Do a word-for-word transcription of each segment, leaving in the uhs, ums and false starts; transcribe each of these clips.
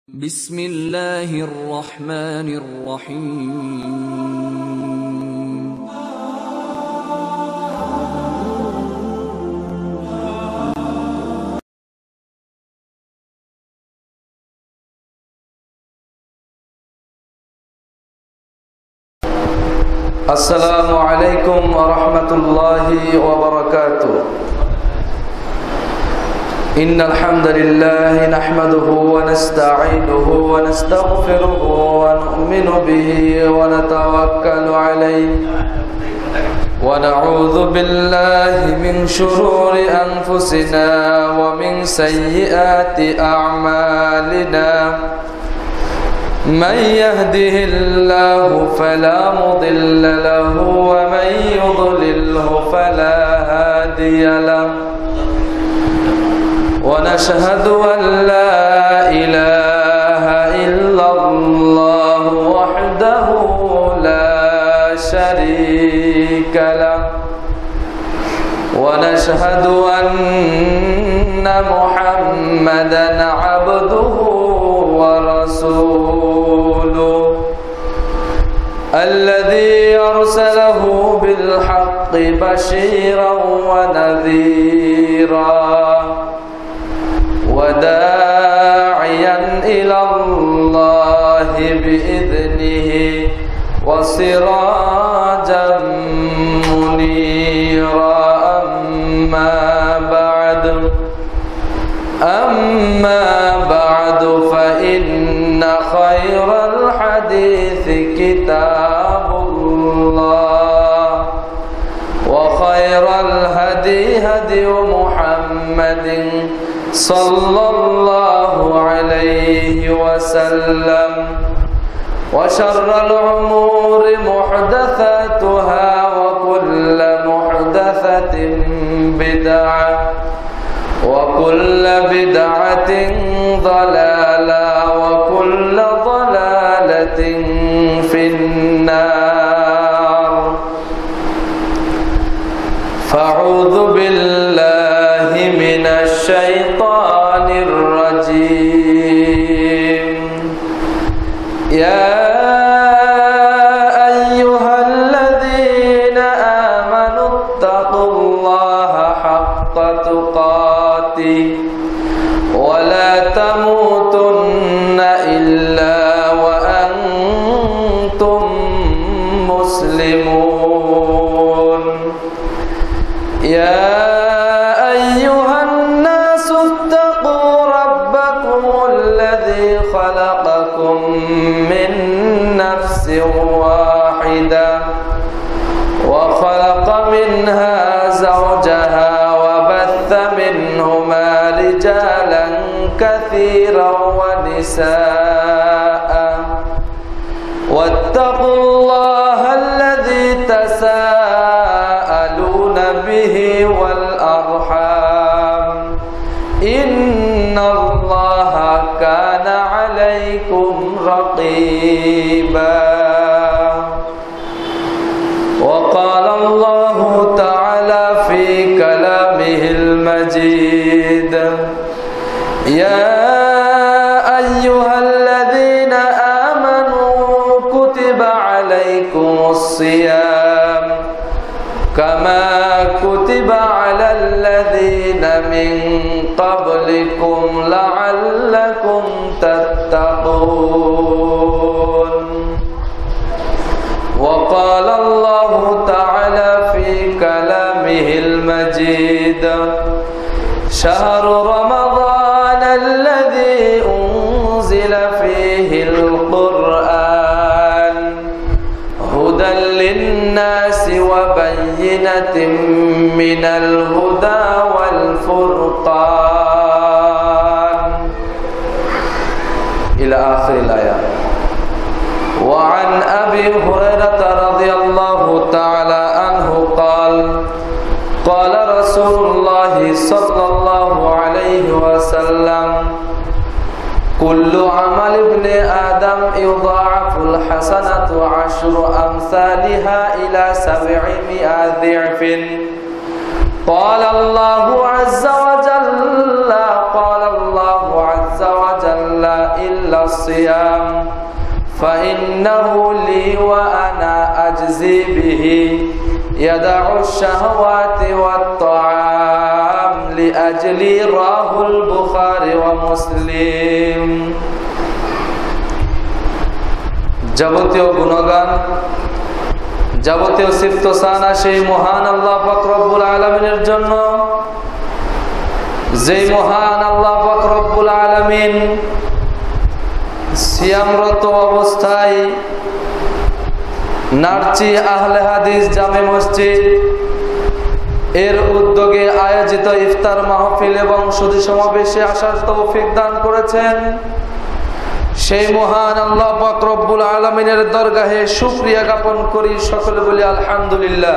بسم الله الرحمن الرحيم السلام عليكم ورحمة الله وبركاته. إن الحمد لله نحمده ونستعينه ونستغفره ونؤمن به ونتوكل عليه ونعوذ بالله من شرور أنفسنا ومن سيئات أعمالنا. من يهده الله فلا مضل له ومن يضلله فلا هادي له. ونشهد أن لا إله إلا الله وحده لا شريك له. ونشهد أن محمدا عبده ورسوله الذي أرسله بالحق بشيرا ونذيرا وداعيا إلى الله بإذنه وسراجا منيرا. أما بعد أما بعد فإن خير الحديث كتاب الله وخير الهدي هدي محمد صلى الله عليه وسلم وشر الأمور محدثاتها وكل محدثة بدعة وكل بدعة ضلالة وكل ضلالة في النار. فأعوذ بالله من الشيطان الرجيم. يا أيها الذين آمنوا اتقوا الله حق تقاته ولا تموتن إلا وأنتم مسلمون. يا أيها الناس اتقوا ربكم الذي خلقكم من نفس واحدة وخلق منها زوجها وبث منهما رجالا كثيرا ونساء واتقوا الله الذي تساءلون به والأرحام إن الله كان عليكم رقيبا. وقال الله تعالى في كلامه المجيد. يا أيها الذين آمنوا كتب عليكم الصيام كما كتب على الذين من قبلكم لعلكم تتقون. وقال الله تعالى في كلامه المجيد. شهر رمضان الذي أنزل فيه القرآن هدى للناس وبينة من الهدى والفرقان إلى آخر الآية. وعن أبي هريرة رضي الله تعالى عنه قال قال رسول الله صلى الله عليه وسلم كل عمل ابن آدم يضاعف الحسنة عشر أمثالها إلى سبعمائة ضعف. قال الله عز وجل قال الله عز وجل إلا الصيام فإنه لي وأنا أجزي به يدع الشهوات والطعام لأجلي رواه البخاري ومسلم যাবতীয় গুণগান যাবতীয় সিফতসানা সেই মহান আল্লাহ পাক রব্বুল আলামিনের জন্য, যেই মহান আল্লাহ পাক রব্বুল আলামিন সিয়ামরত অবস্থায় নারচি আহলে হাদিস জামে মসজিদ এর উদ্যোগে আয়োজিত ইফতার মাহফিল এবং সুধী সমাবেশে আসার তৌফিক দান করেছেন, সেই মহান আল্লাহ পাক রব্বুল আলামিনের দরগাহে শুকরিয়া জ্ঞাপন করি। সকলে বলি আলহামদুলিল্লাহ।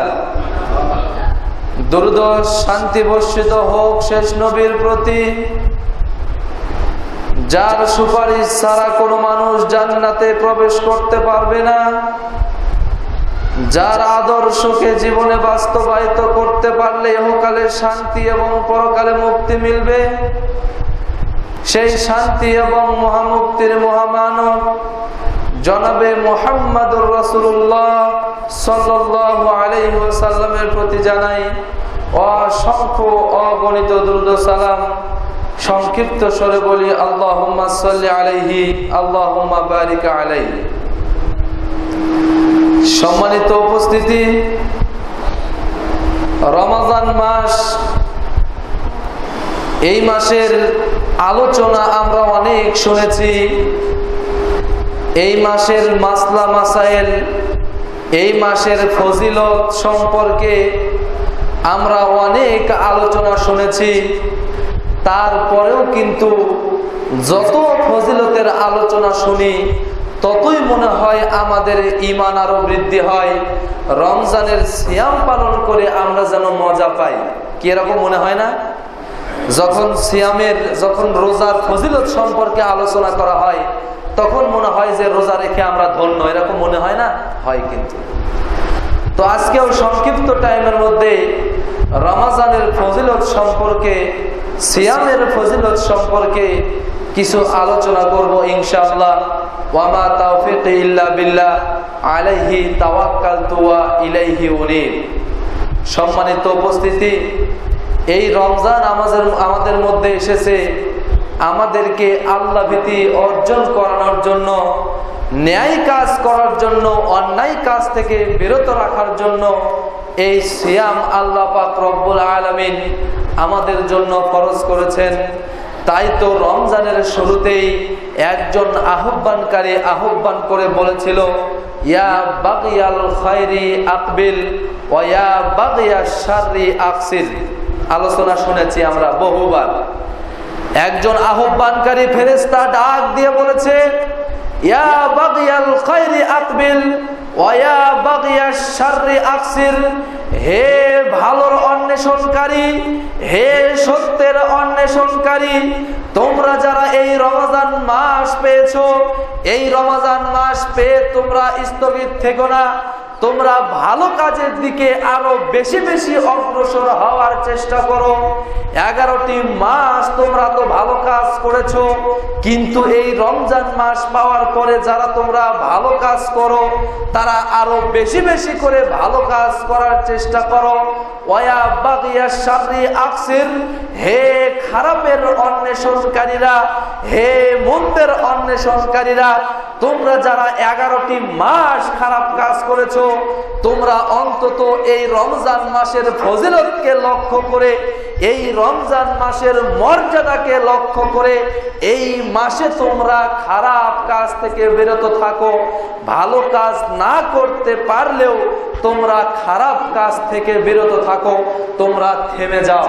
দরুদ ও শান্তি বর্ষিত হোক শেষ নবীর প্রতি, যার সুপারিশ ছাড়া কোনো মানুষ জান্নাতে প্রবেশ করতে পারবে না, যার আদর্শকে জীবনে বাস্তবায়িত করতে পারলে ইহকালে শান্তি এবং পরকালে মুক্তি মিলবে। সেই শান্তি এবং মহামুক্তির মহামানব জনাবে মুহাম্মদুর রাসূলুল্লাহ সাল্লাল্লাহু আলাইহি ওয়াসাল্লামের প্রতি জানাই অসংখ্য অগণিত দরুদ ও সালাম। সংক্ষিপ্ত স্বরে বলি আল্লাহুম্মা সাল্লি আলাইহি আল্লাহুম্মা বারিক আলাইহি। সম্মানিত উপস্থিতি, রমজান মাস, এই মাসের আলোচনা আমরা অনেক শুনেছি। এই মাসের মাসলা মাসাইল, এই মাসের ফজিলত সম্পর্কে আমরা অনেক আলোচনা শুনেছি। তারপরেও কিন্তু যত ফজিলতের আলোচনা শুনি ততই মনে হয় আমাদের ঈমান আরো বৃদ্ধি হয়। রমজানের সিয়াম পালন করে আমরা যেন মজা পাই। কি এরকম মনে হয় না? যখন সিয়ামের যখন রোজার ফজিলত সম্পর্কে আলোচনা করা হয় তখন মনে হয় যে রোজা রেখে আমরা ধন্য, এরকম মনে হয় না? হয় কিন্তু। তো আজকেও সংক্ষিপ্ত টাইমের মধ্যে রমজানের ফজিলত সম্পর্কে, সিয়ামের ফজিলত সম্পর্কে কিছু আলোচনা করব ইনশাআল্লাহ। ওয়ামা তাওফীক ইল্লা বিল্লাহ আলাইহি তাওয়াক্কালতু ওয়া ইলাইহি উনীব। সম্মানিত উপস্থিতি, এই রমজান আমাদের আমাদের মধ্যে এসেছে আমাদেরকে আল্লাহ ভীতি অর্জন করানোর জন্য, ন্যায় কাজ করার জন্য, অন্যায় কাজ থেকে বিরত রাখার জন্য এই সিয়াম আল্লাহ পাক রব্বুল আলামিন আমাদের জন্য ফরজ করেছেন। তাই তো রমজানের শুরুতেই একজন আহ্বানকারী আহ্বান করে বলেছিল, ইয়া বাগিয়াল খায়রি আকবিল ওয়া ইয়া বাগিয়াশ শাররি আকসির। আলোচনা শুনেছি আমরা বহুবার। একজন আহ্বানকারী ফেরেশতা ডাক দিয়ে বলেছে, ইয়া বাগিয়াল খায়রি আকবিল ওয়া ইয়া বাগিয়াশ শাররি আকসির। হে ভালোর অন্বেষণকারী, হে সত্যের অন্বেষণকারী, তোমরা যারা এই রমজান মাস পেয়েছো, এই রমজান মাস পেয়ে তোমরা স্থগিত থেকো না, তোমরা ভালো কাজের দিকে আরো বেশি বেশি অগ্রসর হওয়ার চেষ্টা করো। এগারোটি মাস তোমরা তো ভালো কাজ করেছো, কিন্তু এই রমজান মাস পাওয়ার পরে যারা তোমরা ভালো কাজ করো তারা আরো বেশি বেশি করে ভালো কাজ করার চেষ্টা করো। ওয়া বাগিয়াশ শাররি আকসির। হে খারাপের অন্বেষণকারীরা, হে মন্দের অন্বেষণকারীরা, তোমরা যারা এগারোটি মাস খারাপ কাজ করেছো, তোমরা অন্তত এই রমজান মাসের ফজিলতকে লক্ষ্য করে, এই রমজান মাসের মর্যাদাকে লক্ষ্য করে এই মাসে তোমরা খারাপ কাজ থেকে বিরত থাকো। ভালো কাজ না করতে পারলেও তোমরা খারাপ কাজ থেকে বিরত থাকো, তোমরা থেমে যাও।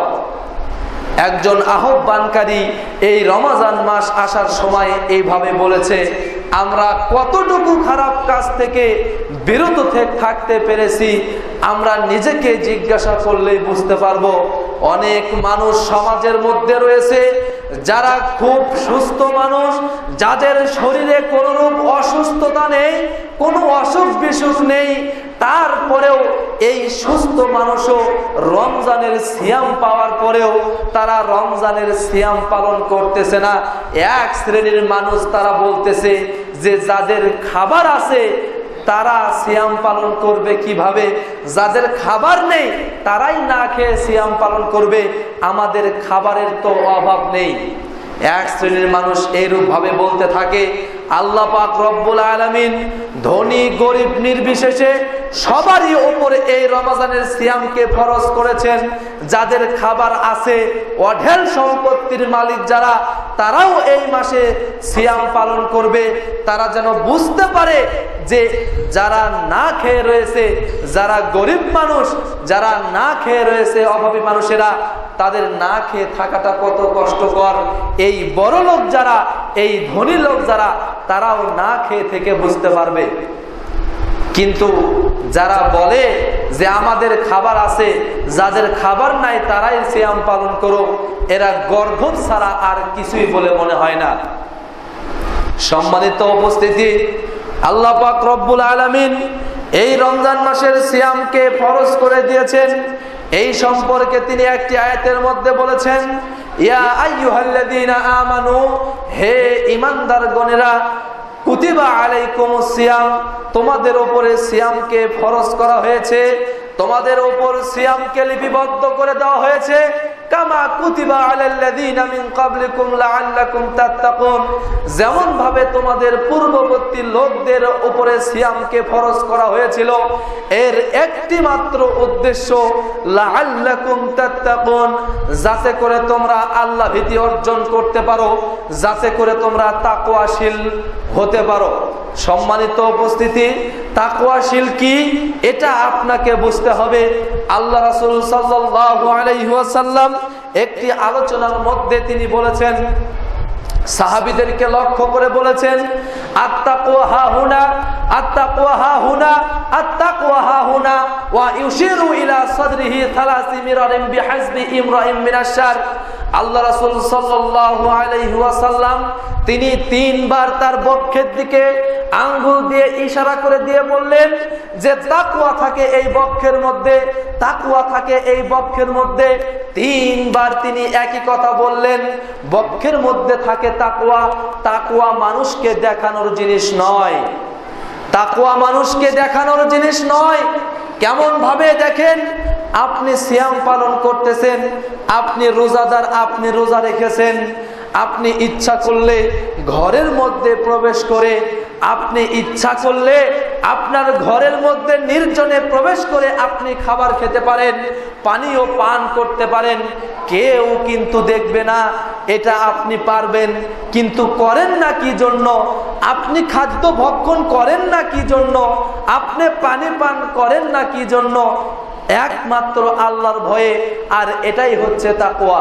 একজন আহ্বানকারী এই রমজান মাস আসার সময় এইভাবে বলেছে। আমরা কতটুকু খারাপ কাজ থেকে বিরত থাকতে পেরেছি আমরা নিজেকে জিজ্ঞাসা করলেই বুঝতে পারবো। অনেক মানুষ সমাজের মধ্যে রয়েছে যারা খুব সুস্থ মানুষ, যাদের শরীরে কোনো রূপ অসুস্থতা নেই, কোনো অসুখ বিসুখ নেই, তারপরেও এই সুস্থ মানুষও রমজানের সিয়াম পাওয়ার পরেও তারা রমজানের সিয়াম পালন করতেছে না। এক শ্রেণীর মানুষ তারা বলতেছে যে যাদের খাবার আছে তারা সিয়াম পালন করবে কিভাবে, যাদের খাবার নেই তারাই না খেয়ে সিয়াম পালন করবে, আমাদের খাবারের তো অভাব নেই। এক শ্রেণীর মানুষ এইরূপ ভাবে বলতে থাকে। আল্লাহ পাক রব্বুল আলামিন ধনী গরিব নির্বিশেষে সবারই উপরে এই রমজানের সিয়ামকে ফরজ করেছেন। যাদের খাবার আছে, অঢেল সম্পত্তির মালিক যারা, তারাও এই মাসে সিয়াম পালন করবে। তারা যেন বুঝতে পারে যে যারা না খেয়ে রয়েছে, যারা গরিব মানুষ, যারা না খেয়ে রয়েছে, অভাবী মানুষেরা, তাদের না খেয়ে থাকাটা কত কষ্টকর। এই বড় লোক যারা, এই ধনী লোক যারা, তারাও না খেয়ে থেকে বুঝতে পারবে। কিন্তু যারা বলে যে আমাদের খাবার আছে, যাদের খাবার নাই তারাই সিয়াম পালন করো, এরা গর্ধব ছাড়া আর কিছুই বলে মনে হয় না। সম্মানিত উপস্থিতি, আল্লাহ পাক রব্বুল আলামিন এই রমজান মাসের সিয়ামকে ফরজ করে দিয়েছেন। এই সম্পর্কে তিনি একটি আয়াতের মধ্যে বলেছেন, ইয়া আইয়ুহাল্লাযীনা আমানু, হে ঈমানদারগণেরা, কুতিবা আলাইকুমুস সিয়াম, তোমাদের উপরে সিয়ামকে ফরজ করা হয়েছে, তোমাদের উপর সিয়ামকে লিপিবদ্ধ করে দেওয়া হয়েছে, কামা কুতিবা আলাল্লাযীনা মিন ক্বাবলিকুম লাআল্লাকুম তাত্তাকুন, যেমন ভাবে তোমাদের পূর্ববর্তী লোকদের উপরে সিয়ামকে ফরজ করা হয়েছিল। এর একটি মাত্র উদ্দেশ্য, লাআল্লাকুম তাত্তাকুন, যাতে করে তোমরা আল্লাহ ভীতি অর্জন করতে পারো, যাতে করে তোমরা তাকওয়াশীল হতে পারো। সম্মানিত উপস্থিতি, তাকওয়াশীল কি এটা আপনাকে বুঝতে হবে। আল্লাহ রাসূল সাল্লাল্লাহু আলাইহি ওয়াসাল্লাম একটি আলোচনার মধ্যে তিনি বলেছেন, সাহাবীদেরকে লক্ষ্য করে বলেছেন, আত্তাকওয়া হাহুনা, আত্তাকওয়া হাহুনা, আত্তাকওয়া হাহুনা, ওয়া ইউশিরু ইলা সাদরিহি থালাসি মিরারিন বিহাসবি ইমরাইম মিনাশ শার। আল্লাহ রাসূল সাল্লাল্লাহু আলাইহি ওয়াসাল্লাম তিনি তিনবার তার বক্ষের দিকে আঙ্গুল দিয়ে ইশারা করে দিয়ে বললেন যে তাকওয়া থাকে এই বক্ষের মধ্যে, তাকওয়া থাকে এই বক্ষের মধ্যে। তিনবার তিনি একই কথা বললেন, বক্ষের মধ্যে থাকে তাকওয়া। তাকওয়া মানুষকে দেখানোর জিনিস নয়, তাকওয়া মানুষকে দেখানোর জিনিস নয়। কেমন ভাবে দেখেন, আপনি সিয়াম পালন করতেছেন, আপনি রোজাদার, আপনি রোজা রেখেছেন, আপনি ইচ্ছা করলে ঘরের মধ্যে প্রবেশ করে, আপনি ইচ্ছা করলে আপনার ঘরের মধ্যে নির্জনে প্রবেশ করে আপনি খাবার খেতে পারেন, পানীয় পান করতে পারেন, কেউ কিন্তু দেখবে না, এটা আপনি পারবেন। কিন্তু করেন না কি জন্য? আপনি খাদ্য ভক্ষণ করেন না কি জন্য? আপনি পানি পান করেন না কি জন্য? একমাত্র আল্লাহর ভয়ে। আর এটাই হচ্ছে তাকওয়া।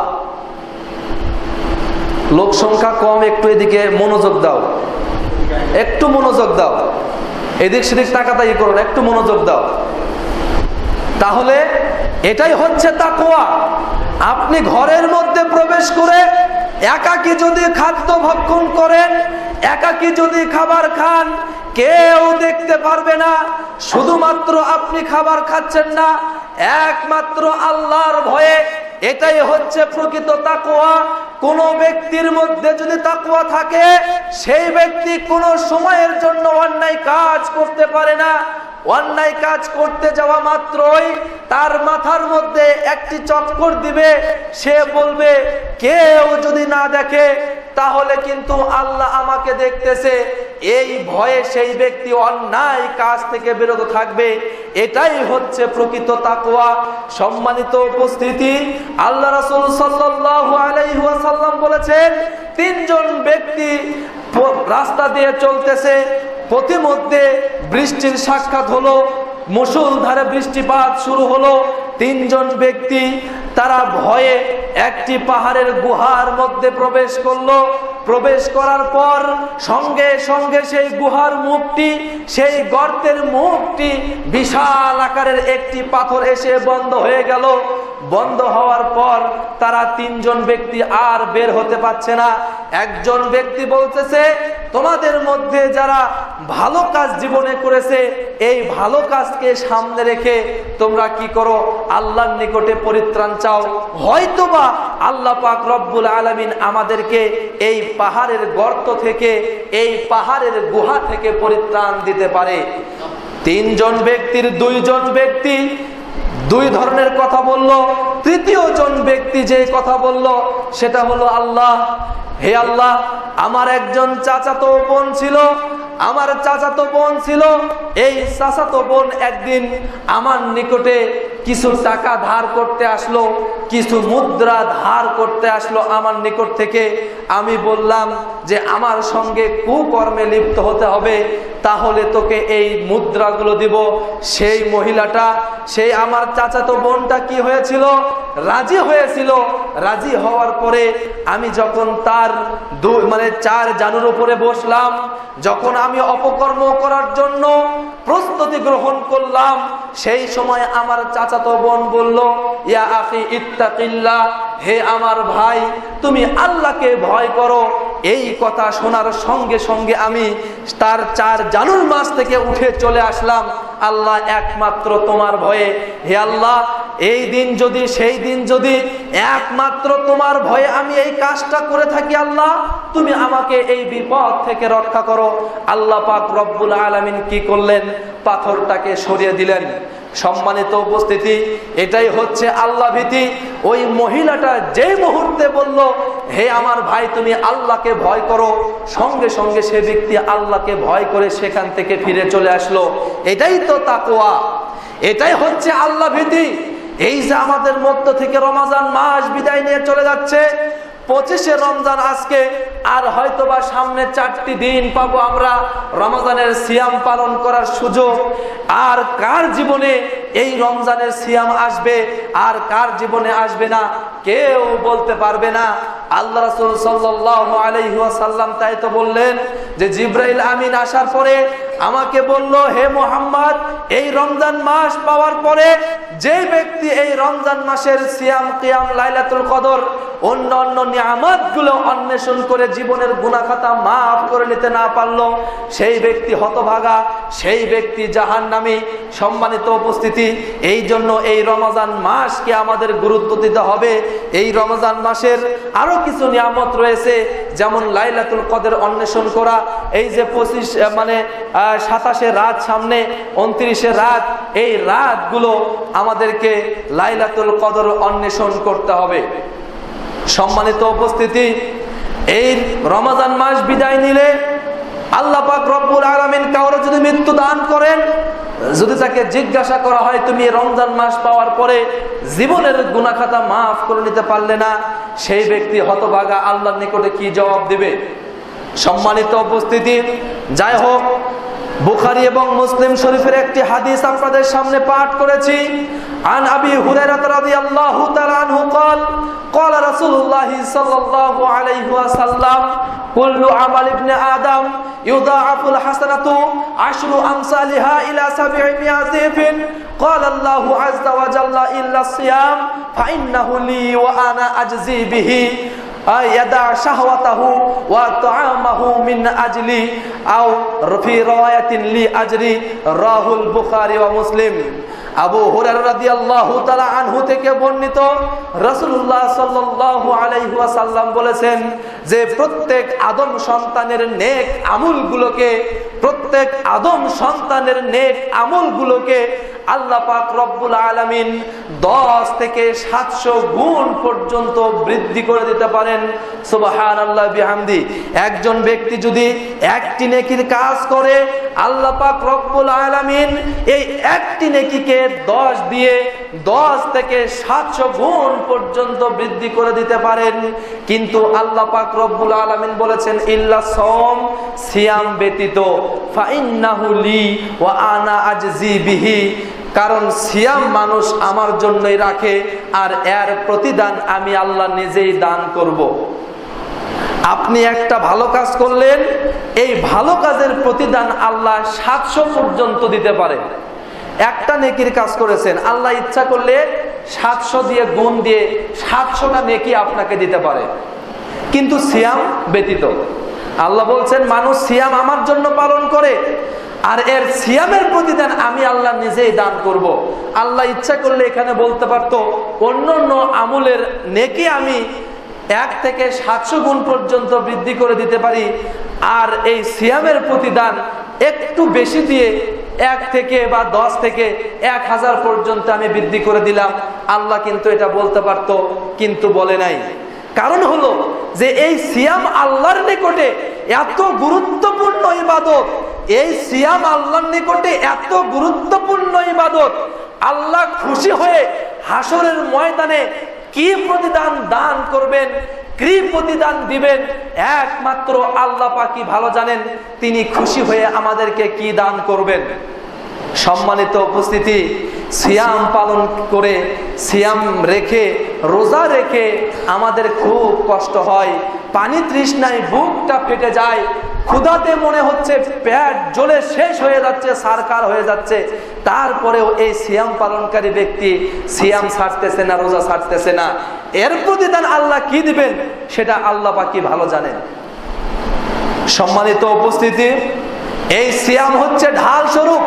লোক সংখ্যা কম, একটু এদিকে মনোযোগ দাও, একটু মনোযোগ দাও, এদিক সেদিক তাকাতাকি করো না, একটু মনোযোগ দাও। তাহলে এটাই হচ্ছে তাকওয়া। আপনি ঘরের মধ্যে প্রবেশ করে একাকী যদি খাদ্য ভক্ষণ করেন, একাকী যদি খাবার খান, কেউ দেখতে পারবে না। শুধুমাত্র আপনি খাবার খাচ্ছেন না, একমাত্র আল্লাহর ভয়ে। এটাই হচ্ছে প্রকৃত তাকওয়া। কোন ব্যক্তির মধ্যে যদি তাকওয়া থাকে, সেই ব্যক্তি কোনো সময়ের জন্য অন্যায় কাজ করতে পারে না। অন্যায় কাজ করতে যাওয়া মাত্রই তার মাথার মধ্যে একটি চক্কর দিবে, সে বলবে কেউ যদি না দেখে তাহলে কিন্তু আল্লাহ আমাকে দেখতেছে। এই ভয়ে সেই ব্যক্তি অন্যায় কাজ থেকে বিরত থাকবে। এটাই হচ্ছে প্রকৃত তাকওয়া। সম্মানিত উপস্থিতি, আল্লাহ রাসূল সাল্লাল্লাহু আলাইহি ওয়াসাল্লাম বলেছেন, তিনজন ব্যক্তি রাস্তা দিয়ে চলতেছে, পথিমধ্যে বৃষ্টির সাক্ষাৎ হলো, মুষলধারে বৃষ্টিপাত শুরু হলো। তিনজন ব্যক্তি তারা ভয়ে একটি পাহাড়ের গুহার মধ্যে প্রবেশ করলো। প্রবেশ করার পর সঙ্গে সঙ্গে সেই গুহার মুখটি, সেই গর্তের মুখটি বিশাল আকারের একটি পাথর এসে বন্ধ হয়ে গেল। বন্ধ হওয়ার পর তারা তিনজন ব্যক্তি আর বের হতে পারছে না। একজন ব্যক্তি বলতেছে, তোমাদের মধ্যে যারা ভালো কাজ জীবনে করেছে এই ভালো কাজকে সামনে রেখে তোমরা কি করো, আল্লাহর নিকটে পরিত্রাণ চাও, হয়তোবা আল্লাহ পাক রব্বুল আলামিন আমাদেরকে এই পাহাড়ের গর্ত থেকে, এই পাহাড়ের গুহা থেকে পরিত্রাণ দিতে পারে। তিনজন ব্যক্তির দুইজন ব্যক্তি দুই ধরনের কথা বলল। তৃতীয় জন ব্যক্তি যে কথা বলল সেটা হলো, আল্লাহ, হে আল্লাহ, আমার একজন চাচাতো বোন ছিল, আমার চাচাতো বোন ছিল, এই চাচাতো বোন একদিন আমার নিকটে কিছু টাকা ধার করতে আসলো, কিছু মুদ্রা ধার করতে আসলো আমার নিকট থেকে। আমি বললাম যে আমার সঙ্গে কুকর্মে লিপ্ত হতে হবে, তাহলে তোকে এই মুদ্রাগুলো দিব। সেই মহিলাটা, সেই আমার চাচাতো বোনটা কি হয়েছিল, রাজি হয়েছিল। রাজি হওয়ার পরে আমি যখন তার মানে চার জানুর উপরে বসলাম, যখন আমি অপকর্ম করার জন্য প্রস্তুতি গ্রহণ করলাম, সেই সময় আমার চাচাতো বোন বলল, ইয়া আখি ইত্তাকিল্লাহ, হে আমার ভাই তুমি আল্লাহকে ভয় করো। এই কথা শোনার সঙ্গে সঙ্গে আমি তার চার জানুর মাস থেকে উঠে চলে আসলাম আল্লাহ একমাত্র তোমার ভয়ে। হে আল্লাহ, এই দিন যদি, সেই দিন যদি একমাত্র তোমার ভয়ে আমি এই কাজটা করে থাকি, আল্লাহ তুমি আমাকে এই বিপদ থেকে রক্ষা করো। আল্লাহ পাক রব্বুল আলামিন কি করলেন, পাথরটাকে সরিয়ে দিলেন। সম্মানিত উপস্থিতি, এটাই হচ্ছে আল্লাহ ভীতি। ওই মহিলাটা যে মুহূর্তে বলল, হে আমার ভাই তুমি আল্লাহকে ভয় করো, সঙ্গে সঙ্গে সে ব্যক্তি আল্লাহকে ভয় করে সেখান থেকে ফিরে চলে আসলো। এটাই তো তাকওয়া, এটাই হচ্ছে আল্লাহ ভীতি। এই যে আমাদের মধ্য থেকে রমজান মাস বিদায় নিয়ে চলে যাচ্ছে, পঁচিশে রমজান আজকে, আর হয়তোবা সামনে চারটি দিন পাবো আমরা রমজানের সিয়াম পালন করার সুযোগ। আর কার জীবনে এই রমজানের সিয়াম আসবে আর কার জীবনে আসবে না কেউ বলতে পারবে না। আল্লাহ রাসূল সাল্লাল্লাহু আলাইহি ওয়াসাল্লাম তাই তো বললেন যে জিবরাইল আমিন আসার পরে আমাকে বলল, হে মুহাম্মদ, এই রমজান মাস পাওয়ার পরে যে ব্যক্তি এই রমজান মাসের সিয়াম, কিয়াম, লাইলাতুল কদর, অন্য অন্য নিয়ামতগুলো অন্বেষণ করে জীবনের গুনাহ খাতা মাফ করে নিতে না পারলো, সেই ব্যক্তি হতভাগা, সেই ব্যক্তি জাহান্নামী। সম্মানিত উপস্থিতি, এই জন্য এই রমজান মাসকে আমাদের গুরুত্ব দিতে হবে। এই রমজান মাসের আরো কিছু নিয়ামত রয়েছে, যেমন লাইলাতুল কদর অন্বেষণ করা। এই যে পঁচিশ মানে সাতাশে রাত সামনে, উনত্রিশে রাত, এই রাতগুলো আমাদেরকে লাইলাতুল কদর অন্বেষণ করতে হবে। সম্মানিত উপস্থিতি, এই রমজান মাস বিদায় নিলে আল্লাহ পাক রব্বুল আলামিন কাউরে যদি মৃত্যু দান করেন, যদি তাকে জিজ্ঞাসা করা হয় তুমি রমজান মাস পাওয়ার পরে জীবনের গুনাহ খাতা মাফ করে নিতে পারলে না, সেই ব্যক্তি হতভাগা আল্লাহর নিকটে কি জবাব দিবে? সম্মানিত উপস্থিতি, যাই হোক, বুখারী এবং মুসলিম শরীফের একটি হাদিস আপনাদের সামনে পাঠ করেছি। আন আবি হুরায়রা রাদিয়াল্লাহু তাআলা আনহু قال قال رسول الله صلى الله عليه وسلم كل عمل ابن آدم يضاعف الحسنة عشر أمثالها إلى سبعمائة ضعف قال الله عز وجل إلا الصيام فإنه لي وأنا أجزي به يدع شهوته وطعامه من أجلي أو في رواية لي أجري رواه البخاري ومسلم। আবু হুরায়রা রাদিয়াল্লাহু তাআলা আনহু থেকে বর্ণিত, রাসূলুল্লাহ সাল্লাল্লাহু আলাইহি ওয়াসাল্লাম বলেছেন যে প্রত্যেক আদম সন্তানের নেক আমলগুলোকে, প্রত্যেক আদম সন্তানের নেক আমলগুলোকে আল্লাহ পাক রব্বুল আলামিন দশ থেকে সাতশো গুণ পর্যন্ত বৃদ্ধি করে দিতে পারেন। সুবহানাল্লাহ বিহামদি। একজন ব্যক্তি যদি একটি নেকির কাজ করে, আল্লাহ পাক রব্বুল আলামিন এই একটি নেকিকে দশ দিয়ে দশ থেকে সাতশো গুণ পর্যন্ত বৃদ্ধি করে দিতে পারেন। কিন্তু আল্লাহ পাক রব্বুল আলামিন বলেছেন ইল্লা সাওম, সিয়াম ব্যতীত, ফাইন্নাহু লি ওয়া আনা আজজি বিহি, কারণ সিয়াম মানুষ আমার জন্যই রাখে আর এর প্রতিদান আমি আল্লাহ নিজেই দান করব। আপনি একটা ভালো কাজ করলেন, এই ভালো কাজের প্রতিদান আল্লাহ সাতশো পর্যন্ত দিতে পারে। একটা নেকির কাজ করেছেন, আল্লাহ ইচ্ছা করলে সাতশো দিয়ে গুণ দিয়ে সাতশোটা নেকি আপনাকে দিতে পারে, কিন্তু সিয়াম ব্যতীত। আল্লাহ বলছেন মানুষ সিয়াম আমার জন্য পালন করে, আর এর সিয়ামের প্রতিদান আমি আল্লাহ নিজেই দান করব। আল্লাহ ইচ্ছা করলে এখানে বলতে পারতো অন্য অন্য আমলের নেকি আমি এক থেকে সাতশো গুণ পর্যন্ত বৃদ্ধি করে দিতে পারি, আর এই সিয়ামের প্রতিদান একটু বেশি দিয়ে এক থেকে বা দশ থেকে এক হাজার পর্যন্ত আমি বৃদ্ধি করে দিলাম। আল্লাহ কিন্তু এটা বলতে পারতো, কিন্তু বলে নাই। কারণ হলো যে এই সিয়াম আল্লাহর নিকটে এত গুরুত্বপূর্ণ ইবাদত, এই সিয়াম আল্লাহর নিকটে এত গুরুত্বপূর্ণ ইবাদত, আল্লাহ খুশি হয়ে হাসরের ময়দানে কি প্রতিদান দান করবেন, কি প্রতিদান দিবেন, একমাত্র আল্লাহ পাকই ভালো জানেন। তিনি খুশি হয়ে আমাদেরকে কি দান করবেন। সম্মানিত উপস্থিতি, সিয়াম পালন করে, সিয়াম রেখে, রোজা রেখে আমাদের খুব কষ্ট হয়। পানি তৃষ্ণায় বুকটা ফেটে যায়, ক্ষুধাতে মনে হচ্ছে পেট জ্বলে শেষ হয়ে যাচ্ছে, সারকার হয়ে যাচ্ছে। তারপরেও এই সিয়াম পালনকারী ব্যক্তি সিয়াম ছাড়তেছে না, রোজা ছাড়তেছে না। এর প্রতিদান আল্লাহ কি দিবেন সেটা আল্লাহ পাকই ভালো জানেন। সম্মানিত উপস্থিতি, এই সিয়াম হচ্ছে ঢাল স্বরূপ।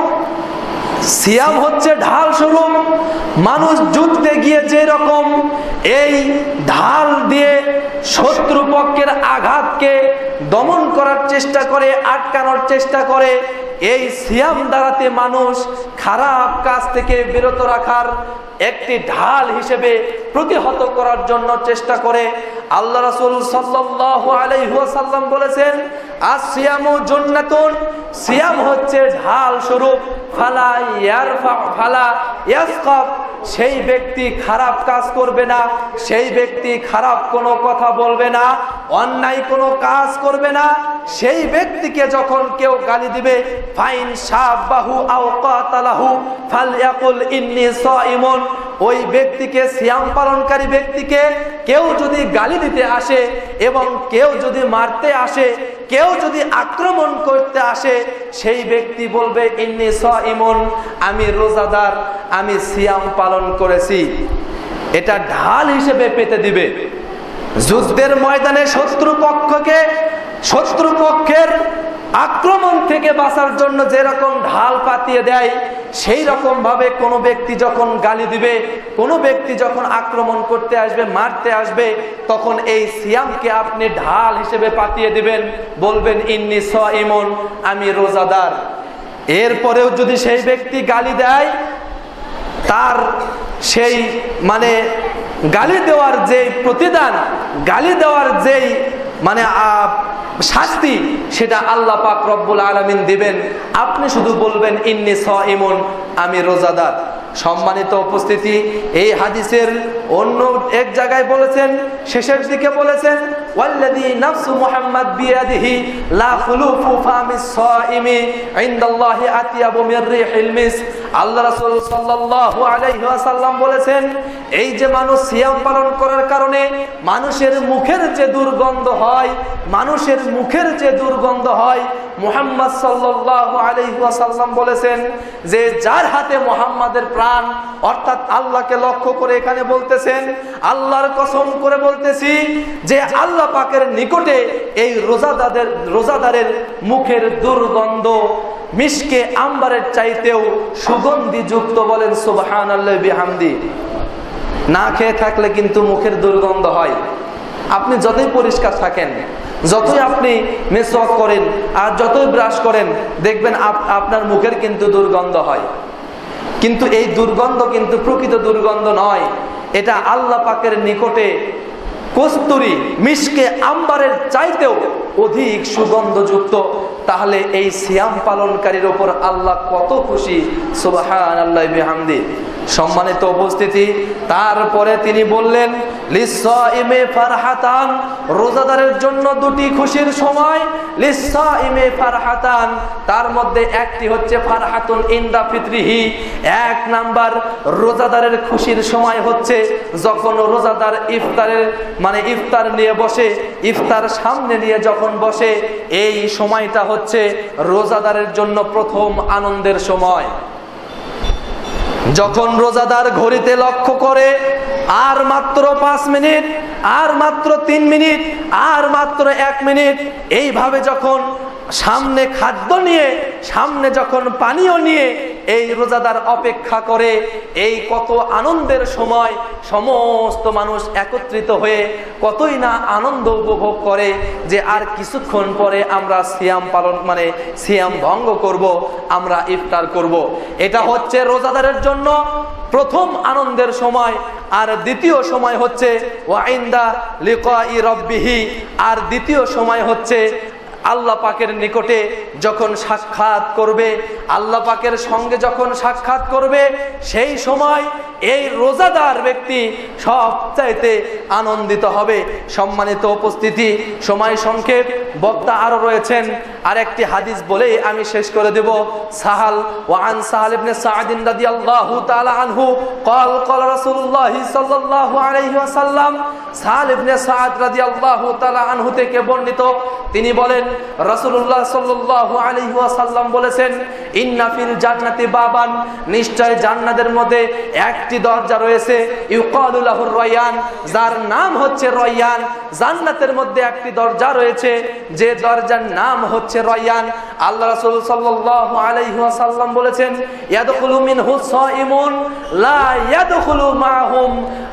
সিয়াম হচ্ছে ঢাল স্বরূপ। মানুষ যুদ্ধে গিয়ে যে রকম এই ঢাল দিয়ে শত্রুপক্ষের আঘাতকে দমন করার চেষ্টা করে, আটকানোর চেষ্টা করে, এই সিয়াম দ্বারাতে মানুষ খারাপ কাজ থেকে বিরত রাখার একটি ঢাল হিসেবে প্রতিহত করার জন্য চেষ্টা করে। আল্লাহ রাসূল সাল্লাল্লাহু আলাইহি ওয়াসাল্লাম বলেছেন, আসিয়ামু জান্নাতুন, সিয়াম হচ্ছে ঢাল স্বরূপ। ফালা ইয়ারফা ফালা ইয়াসকাব, সেই ব্যক্তি খারাপ কাজ করবে না, সেই ব্যক্তি খারাপ কোনো কথা বলবে না, অন্যায় কোনো কাজ করবে না। সেই ব্যক্তিকে যখন কেউ গালি দিবে, ফাইন সাবাহু আও কাতালাহু ফালইয়াকুল ইন্নী সাইমুন, ওই ব্যক্তিকে, সিয়াম পালনকারী ব্যক্তিকে কেউ যদি গালি দিতে আসে এবং কেউ যদি মারতে আসে, কেউ যদি আক্রমণ করতে আসে, সেই ব্যক্তি বলবে ইন্নী সাইমুন, আমি রোজাদার, আমি সিয়াম পালন করেছি। এটা ঢাল হিসেবে পেতে দিবে। যুদ্ধের ময়দানে শত্রুপক্ষকে, শত্রুপক্ষের আক্রমণ থেকে বাঁচার জন্য যেরকম ঢাল পাতিয়ে দেয়, সেই রকম ভাবে কোনো ব্যক্তি যখন গালি দিবে, কোনো ব্যক্তি যখন আক্রমণ করতে আসবে, মারতে আসবে, তখন এই সিয়ামকে আপনি ঢাল হিসেবে পাতিয়ে দিবেন, বলবেন ইন্নী সাইমুন, আমি রোজাদার। এরপরেও যদি সেই ব্যক্তি গালি দেয়, তার সেই মানে গালি দেওয়ার যে প্রতিদান, গালি দেওয়ার যেই মানে শাস্তি, সেটা আল্লাহ পাক রব্বুল আলামিন দিবেন। আপনি শুধু বলবেন ইন্নী সাইমুন, আমি রোজাদার। সম্মানিত উপস্থিতি, এই হাদিসের অন্য এক জায়গায় বলেছেন, শেষের দিকে বলেছেন, ওয়াল্লাযী নাফসু মুহাম্মাদ বিয়াদিহি লা খুলুফু ফামিস সাইমি ইনদাল্লাহি আতিয়াবু মির রিহিল মিস। আল্লাহ রাসূল সাল্লাল্লাহু আলাইহি ওয়াসাল্লাম বলেছেন, এই যে মানুষ সিয়াম পালন করার কারণে মানুষের মুখের যে দুর্গন্ধ হয়, মানুষের মুখের যে দুর্গন্ধ হয়, মুহাম্মদ সাল্লাল্লাহু আলাইহি ওয়াসাল্লাম বলেছেন যে যার হাতে মুহাম্মাদের প্রাণ, অর্থাৎ আল্লাহকে লক্ষ্য করে এখানে বলতেছেন, আল্লাহর কসম করে বলতেছি যে আল্লাহ পাকের নিকটে এই রোজাদারের রোজাদারের মুখের দুর্গন্ধ মিশকে আম্বারের চাইতেও সুগন্ধি যুক্ত। বলেন সুবহানাল্লাহি বিহামদি। না খেয়ে থাকলে কিন্তু মুখের দুর্গন্ধ হয়। আপনি যতই পরিষ্কার থাকেন, যতই আপনি মেসওয়াক করেন আর যতই ব্রাশ করেন, দেখবেন আপনার মুখের কিন্তু দুর্গন্ধ হয়। কিন্তু এই দুর্গন্ধ কিন্তু প্রকৃত দুর্গন্ধ নয়, এটা আল্লাহ পাকের নিকটে কস্তুরী মিশকে আম্বারের চাইতেও অধিক সুগন্ধযুক্ত। তাহলে এই সিয়াম পালনকারীর উপর আল্লাহ কত খুশি, সুবহানাল্লাহি বিহামদি। সম্মানিত উপস্থিতি, তারপরে তিনি বললেন, লিসাইমে ফারহাতান, রোজাদারের জন্য দুটি খুশির সময়। লিসাইমে ফারহাতান, তার মধ্যে একটি হচ্ছে ফারহাতুন ইনদা ফিতরিহি। এক নাম্বার রোজাদারের খুশির সময় হচ্ছে যখন রোজাদার ইফতারের মানে ইফতার নিয়ে বসে, ইফতার সামনে নিয়ে যখন বসে, এই সময়টা হচ্ছে রোজাদারের জন্য প্রথম আনন্দের সময়। যখন রোজাদার ঘড়িতে লক্ষ্য করে আর মাত্র পাঁচ মিনিট, আর মাত্র তিন মিনিট, আর মাত্র এক মিনিট, এইভাবে যখন সামনে খাদ্য নিয়ে, সামনে যখন পানীয় নিয়ে এই রোজাদার অপেক্ষা করে, এই কত আনন্দের সময় সমস্ত মানুষ একত্রিত হয়ে কতই না আনন্দ উপভোগ করে যে আর কিছুক্ষণ পরে আমরা সিয়াম পালন মানে সিয়াম ভঙ্গ করব, আমরা ইফতার করব। এটা হচ্ছে রোজাদারের জন্য প্রথম আনন্দের সময়। আর দ্বিতীয় সময় হচ্ছে ওয়াইন্দা লিকাই রাব্বিহি, আর দ্বিতীয় সময় হচ্ছে আল্লাহ পাকের নিকটে যখন সাক্ষাৎ করবে, আল্লাহ পাকের সঙ্গে যখন সাক্ষাৎ করবে, সেই সময় এই রোজাদার ব্যক্তি সবচাইতে আনন্দিত হবে। সম্মানিত উপস্থিতি, সময় সংক্ষেপ, বক্তা আরো রয়েছেন, আর একটি হাদিস বলে আমি শেষ করে দেব। সাহাল ওয়ান সাহাল ইবনে সাআদ রাদিয়াল্লাহু তাআলা আনহু قال قال رسول الله صلى الله عليه وسلم, সাহাল ইবনে সাআদ রাদিয়াল্লাহু তাআলা আনহু থেকে বর্ণিত, তিনি বলেন রাসূলুল্লাহ সাল্লাল্লাহু আলাইহি ওয়াসাল্লাম বলেছেন, ইন্না ফিল জান্নাতি বাবান, নিশ্চয় জান্নাতের মধ্যে একটি দরজা রয়েছে, ইউকালু লাহুর রায়্যান, যার নাম হচ্ছে রায়্যান। জান্নাতের মধ্যে একটি দরজা রয়েছে যে দরজার নাম হচ্ছে রায়্যান। আল্লাহ রাসূল সাল্লাল্লাহু আলাইহি ওয়াসাল্লাম বলেছেন, ইয়াদখুলু মিনহু সাইমুন লা ইয়াদখুলু মাহুম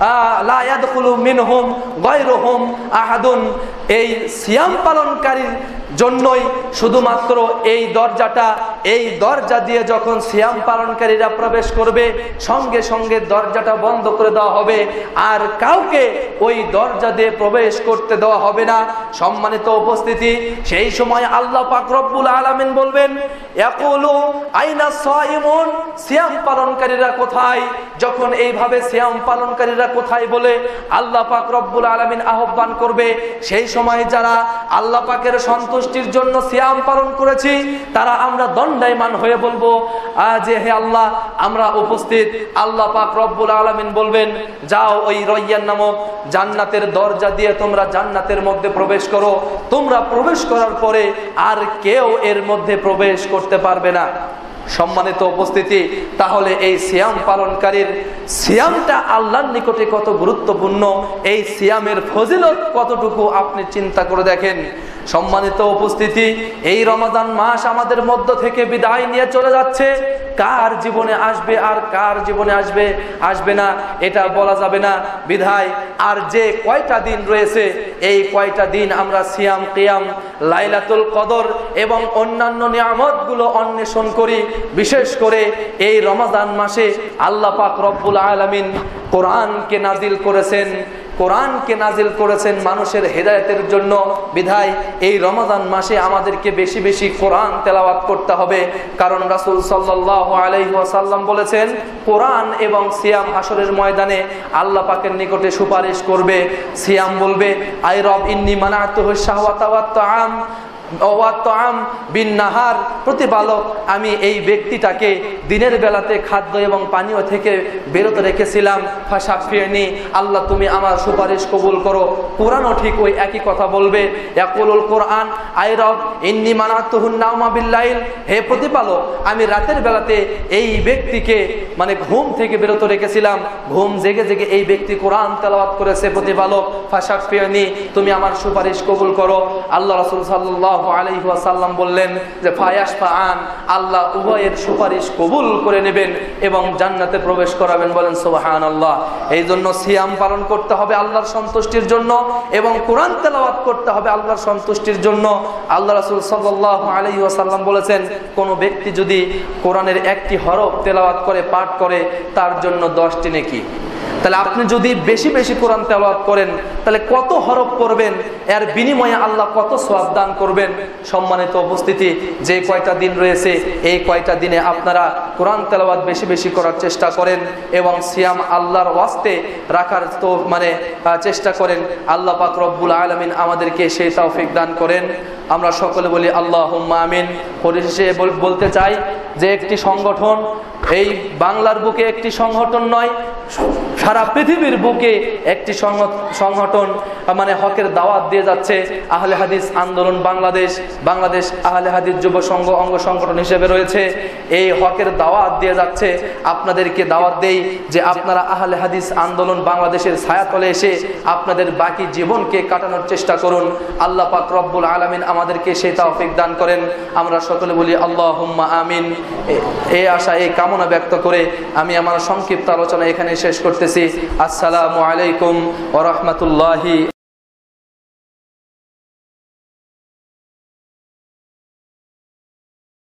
লা ইয়াদখুলু মিনহুম গায়রুহুম আহাদুন। এই সিয়াম পালনকারীর জন্যই শুধুমাত্র এই দরজাটা, এই দরজা দিয়ে যখন সিয়াম পালনকারীরা প্রবেশ করবে, সঙ্গে সঙ্গে দরজাটা বন্ধ করে দেওয়া হবে, আর কাউকে ওই দরজা দিয়ে প্রবেশ করতে দেওয়া হবে না। সম্মানিত উপস্থিতি, সেই সময় আল্লাহ পাক রব্বুল আলামিন বলবেন, ইয়াকুলু আইনা সাইমুন, সিয়াম পালনকারীরা কোথায়? যখন এইভাবে সিয়াম পালনকারীরা কোথায় বলে আল্লাহ পাক রব্বুল আলামিন আহ্বান করবে, সেই সময় যারা আল্লাহ পাকের সন্তুষ্টির জন্য সিয়াম পালন করেছি, তারা আমরা দণ্ডায়মান হয়ে বলবো যে হে আল্লাহ, আমরা উপস্থিত। আল্লাহ পাক রব্বুল আলামিন বলবেন, যাও ওই রায়্যান নামক জান্নাতের দরজা দিয়ে তোমরা জান্নাতের মধ্যে প্রবেশ করো। তোমরা প্রবেশ করার পরে আর কেউ এর মধ্যে প্রবেশ করতে পারবে না। সম্মানিত উপস্থিতি, তাহলে এই সিয়াম পালনকারীর সিয়ামটা আল্লাহর নিকটে কত গুরুত্বপূর্ণ, এই সিয়ামের ফজিলত কতটুকু আপনি চিন্তা করে দেখেন। সম্মানিত উপস্থিতি, এই রমাদান মাস আমাদের মধ্য থেকে বিদায় নিয়ে চলে যাচ্ছে। কার জীবনে আসবে আর কার জীবনে আসবে আসবে না এটা বলা যাবে না। বিধায় আর যে কয়টা দিন রয়েছে, এই কয়টা দিন আমরা সিয়াম, কিয়াম, লাইলাতুল কদর এবং অন্যান্য নিয়ামতগুলো অন্বেষণ করি। বিশেষ করে এই রমাদান মাসে আল্লাহ পাক রব্বুল আলামিন কোরআনকে নাজিল করেছেন, কোরআনকে নাজিল করেছেন মানুষের হেদায়েতের জন্য। বিধায় এই রমাদান মাসে আমাদেরকে বেশি বেশি কোরআন তেলাওয়াত করতে হবে, কারণ রাসূল সাল্লাল্লাহু আলাইহি ওয়াসাল্লাম বলেছেন, কোরআন এবং সিয়াম হাসরের ময়দানে আল্লাহ পাকের নিকটে সুপারিশ করবে। সিয়াম বলবে, আই রব ইন্নী মানাতুহু শাহওয়াতা ওয়াত তাআম বিন নাহার, প্রতিপালক আমি এই ব্যক্তিটাকে দিনের বেলাতে খাদ্য এবং পানীয় থেকে বিরত রেখেছিলাম। ফাশাফিনি, আল্লাহ তুমি আমার সুপারিশ কবুল করো। কোরআনও ঠিক ওই একই কথা বলবে, ইয়াকুলুল কোরআন আই রব ইন্নী মানাতুহুন নাওমা বিল্লাইল, হে প্রতিপালক আমি রাতের বেলাতে এই ব্যক্তিকে মানে ঘুম থেকে বিরত রেখেছিলাম। ঘুম জেগে জেগে এই ব্যক্তি কোরআন তেলাওয়াত করেছে। প্রতিপালক ফাশাফিনি, তুমি আমার সুপারিশ কবুল করো। আল্লাহ রাসূল সাল্লাল্লাহু আলাইহি ওয়াসাল্লাম বললেন যে ফায়াশফাআন, আল্লাহ উভয়ের সুপারিশ কবুল করে নেবেন এবং জান্নাতে প্রবেশ করাবেন। বলেন সুবহানাল্লাহ। এই জন্য সিয়াম পালন করতে হবে আল্লাহর সন্তুষ্টির জন্য এবং কোরআন তেলাওয়াত করতে হবে আল্লাহর সন্তুষ্টির জন্য। আল্লাহ রাসূল সাল্লাল্লাহু আলাইহি ওয়াসাল্লাম বলেছেন, কোন ব্যক্তি যদি কোরআনের একটি হরফ তেলাওয়াত করে, পাঠ করে, তার জন্য দশটি নেকি। তাহলে আপনি যদি বেশি বেশি কোরআন তেলাওয়াত করেন, তাহলে কত হরফ পড়বেন, এর বিনিময়ে আল্লাহ কত সওয়াব দান করবেন। সম্মানিত উপস্থিতি, যে কয়টা দিন রয়েছে, এই কয়টা দিনে আপনারা কোরআন তেলাওয়াত বেশি বেশি করার চেষ্টা করেন এবং সিয়াম আল্লাহর ওয়াস্তে রাখার তো মানে চেষ্টা করেন। আল্লাহ পাক রব্বুল আলামিন আমাদেরকে সেই তৌফিক দান করেন। আমরা সকলে বলি আল্লাহুম্মা আমিন। পরিশেষে বলতে চাই যে একটি সংগঠন, এই বাংলার বুকে একটি সংগঠন নয়, সারা পৃথিবীর বুকে একটি সংগঠন মানে হকের দাওয়াত দিয়ে যাচ্ছে। আহলে হাদিস আন্দোলন বাংলাদেশ, বাংলাদেশ আহলে হাদিস যুব সংঘ অঙ্গ সংগঠন হিসেবে রয়েছে, এই হকের দাওয়াত দিয়ে যাচ্ছে। আপনাদেরকে দাওয়াত দেই যে আপনারা আহলে হাদিস আন্দোলন বাংলাদেশের ছায়াতলে এসে আপনাদের বাকি জীবনকে কাটানোর চেষ্টা করুন। আল্লাহ পাক রব্বুল আলামিন আমাদেরকে সেই তৌফিক দান করেন। আমরা সকলে বলি আল্লাহুম্মা আমিন। এই আশা এই কামনা ব্যক্ত করে আমি আমার সংক্ষিপ্ত আলোচনা এখানে শেষ করতেছি। আসসালামু আলাইকুম ওয়া রাহমাতুল্লাহি